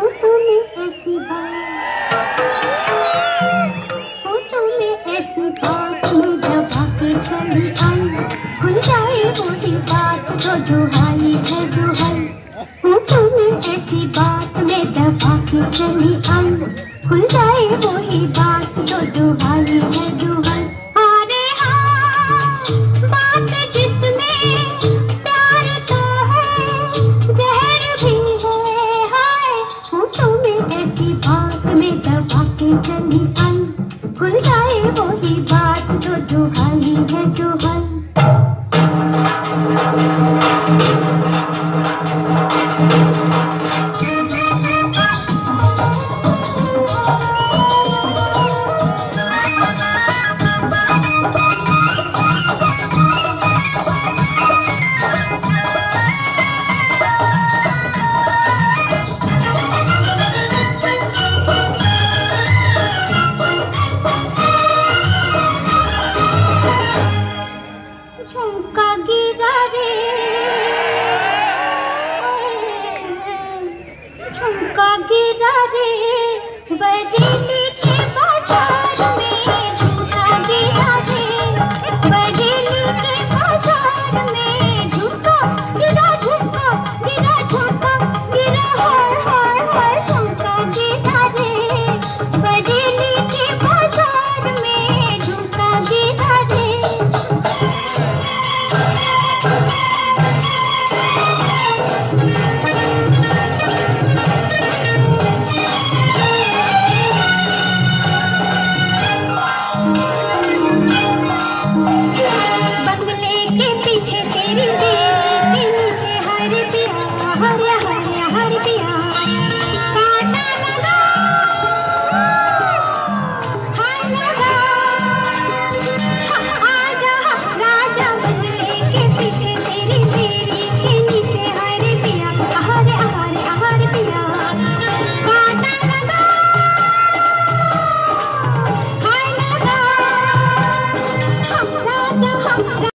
Photo में ऐसी बात, फोटो में ऐसी बात में दबा के चली आई, खुल जाए वही बात तो दुहाई है दुहाई। फोटो में ऐसी बात में दबा के चली आई, खुल जाए वही बात तो दुहाई है दुहाई। अरे हाँ, बात जिसमें प्यार तो है, जहर भी है हाय। फोटो में ऐसी बात में दबा के चली आई, खुल जाए वही बात तो दुहाई है दुहाई। झुमका गिरा रे, झुमका गिरा रे, बरेली